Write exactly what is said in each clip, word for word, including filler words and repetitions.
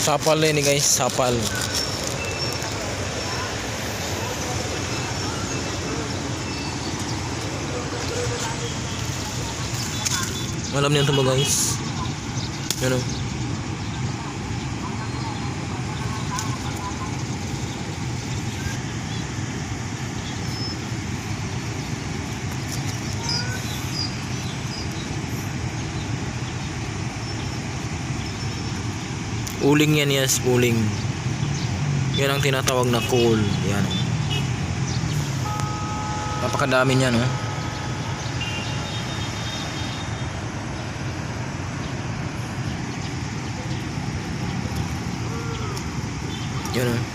Sapal na ini guys, sapal. Alam niyo ito ba guys? Yan o. Uling yan, yes, uling. Yan ang tinatawag na coal. Yan. Napakadami niyan, no? Yan, no?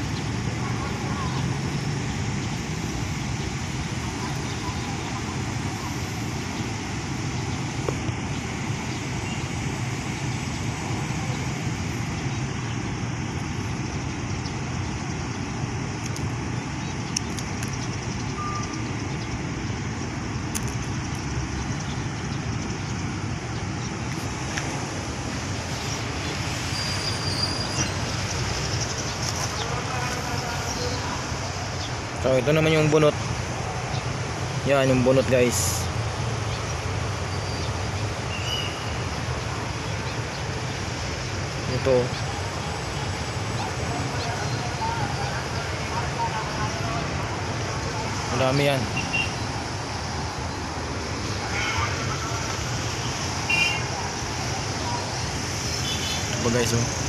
So ito naman yung bunot. Yan yung bunot guys. Ito. Madami yan. Ito ba guys oh.